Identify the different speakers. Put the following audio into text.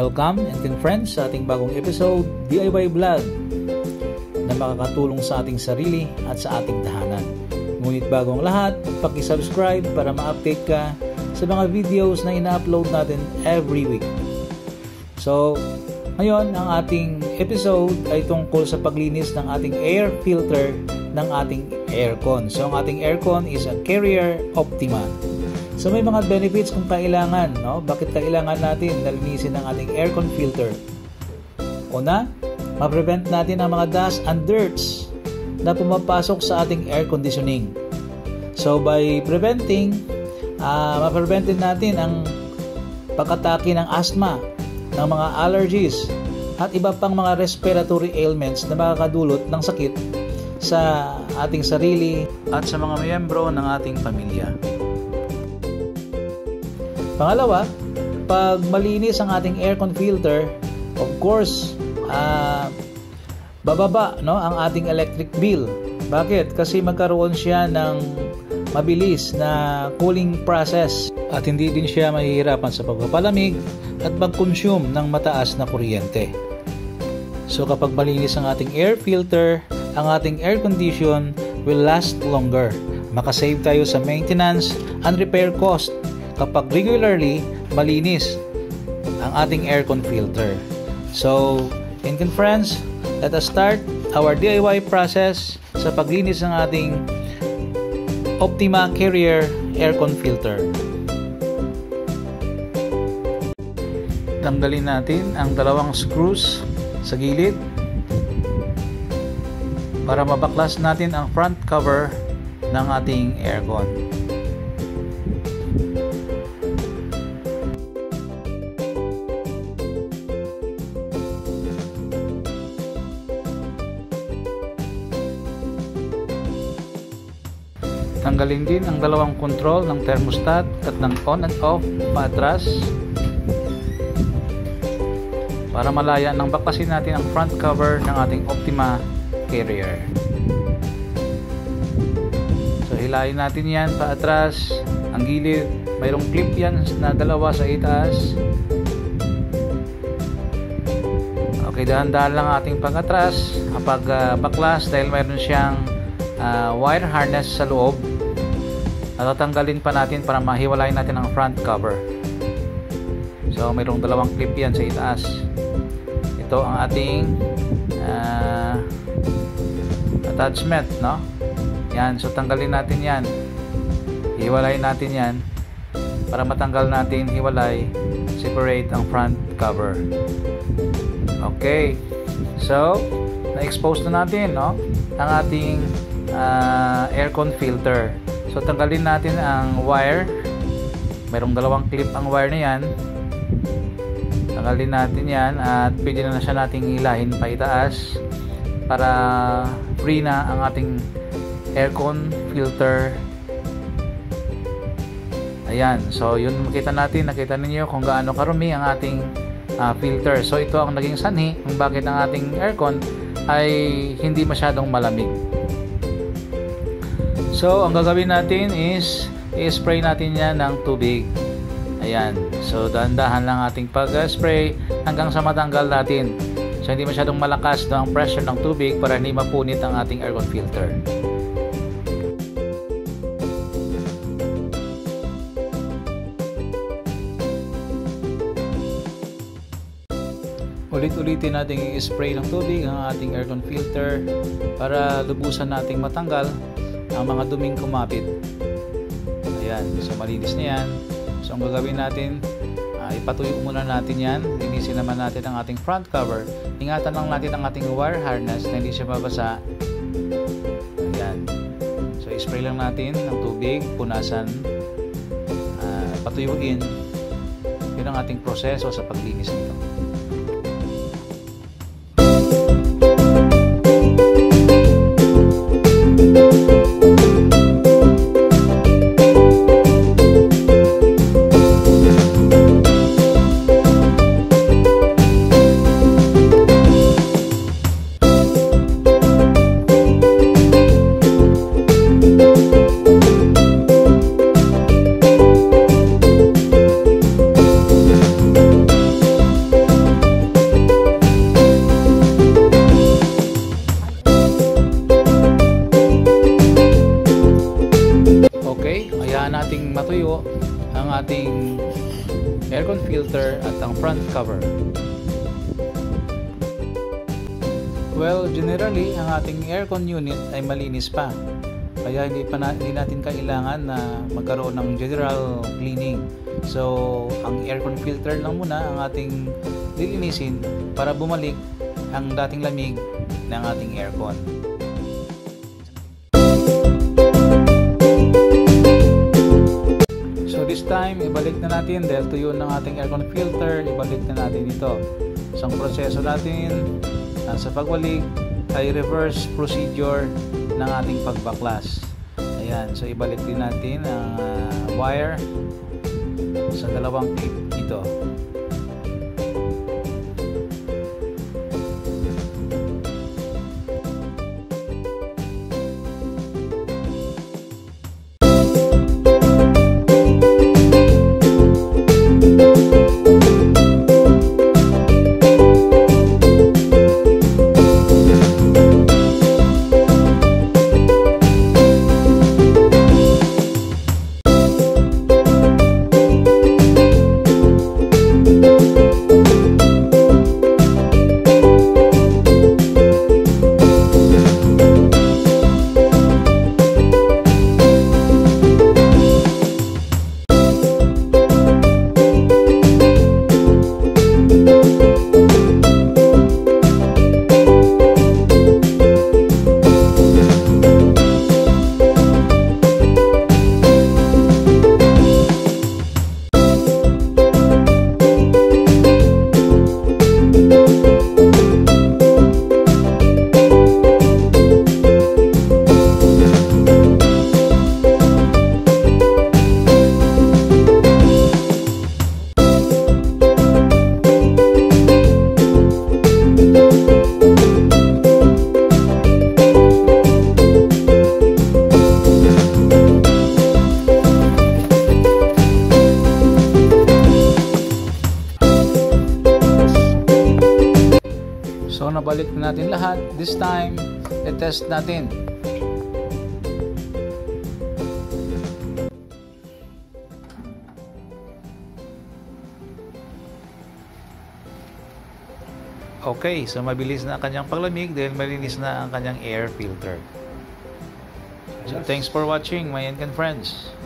Speaker 1: Welcome and friends sa ating bagong episode, DIY Vlog na makakatulong sa ating sarili at sa ating tahanan. Ngunit bago ang lahat, paki-subscribe para ma-update ka sa mga videos na ina-upload natin every week. So, ngayon ang ating episode ay tungkol sa paglinis ng ating air filter ng ating aircon. So, ang ating aircon is a Carrier Optima. So may mga benefits kung kailangan, no? Bakit kailangan natin na linisin ang ating aircon filter? Una, ma-prevent natin ang mga dust and dirts na pumapasok sa ating air conditioning. So by preventing, ma-preventin natin ang pag-atake ng asthma, ng mga allergies, at iba pang mga respiratory ailments na makakadulot ng sakit sa ating sarili at sa mga miyembro ng ating pamilya. Pangalawa, pag malinis ang ating aircon filter, of course, bababa, no, ang ating electric bill. Bakit? Kasi magkaroon siya ng mabilis na cooling process at hindi din siya mahihirapan sa pagpapalamig at pag-consume ng mataas na kuryente. So kapag malinis ang ating air filter, ang ating air condition will last longer. Makasave tayo sa maintenance and repair cost kapag regularly malinis ang ating aircon filter. So, friends, let us start our DIY process sa paglinis ng ating Optima Carrier aircon filter. Tanggalin natin ang dalawang screws sa gilid para mabaklas natin ang front cover ng ating aircon. Tanggalin din ang dalawang control ng thermostat at ng on and off paatras para malaya nang baklasin natin ang front cover ng ating Optima Carrier. So hilahin natin yan paatras, ang gilid, mayroong clip yan na dalawa sa itaas. Okay, dahan-dahan lang ating pag-atras, baklas dahil mayroon siyang wire harness sa loob. Tatanggalin pa natin para mahiwalayin natin ang front cover. So mayroong dalawang clip yan sa itaas. Ito ang ating attachment, no? Yan, so tanggalin natin yan. Hiwalayin natin yan para matanggal natin, hiwalay, separate ang front cover. Okay, so na-expose na natin, no, ang ating aircon filter. So tanggalin natin ang wire. Mayroong dalawang clip ang wire na yan. Tanggalin natin yan at pwede na siya nating hilahin pa itaas para free na ang ating aircon filter. Ayan, so yun nakita ninyo kung gaano karumi ang ating filter. So ito ang naging sanhi kung bakit ang ating aircon ay hindi masyadong malamig. So, ang gagawin natin is i-spray natin yan ng tubig. Ayan. So, dahan-dahan lang ating pag-spray hanggang sa matanggal natin. So, hindi masyadong malakas ang pressure ng tubig para hindi mapunit ang ating aircon filter. Ulit-ulitin natin i-spray ng tubig ang ating aircon filter para lubusan nating matanggal ang mga duming kumapit. Ayan, so malinis na yan. So ang gagawin natin, ipatuyo muna natin yan. Linisin naman natin ang ating front cover. Ingatan lang natin ang ating wire harness na hindi siya mabasa. Ayan, so spray lang natin ng tubig, punasan, patuyuin. Yun ang ating proseso sa paglinis nito. nating matuyo ang ating aircon filter at ang front cover. Well, generally, ang ating aircon unit ay malinis pa. Kaya hindi natin kailangan na magkaroon ng general cleaning. So, ang aircon filter lang muna ang ating lilinisin para bumalik ang dating lamig ng ating aircon. So, this time, ibalik na natin dahil tuyo ng ating aircon filter, ibalik na natin ito. So, ang proseso natin sa pagwalik ay reverse procedure ng ating pagbaklas. Ayan, so ibalik din natin ang wire sa dalawang clip ito. So nabalik na natin lahat. This time, i-test natin. Okay, so mabilis na ang kanyang paglamig dahil malinis na ang kanyang air filter. So thanks for watching, my Encan friends.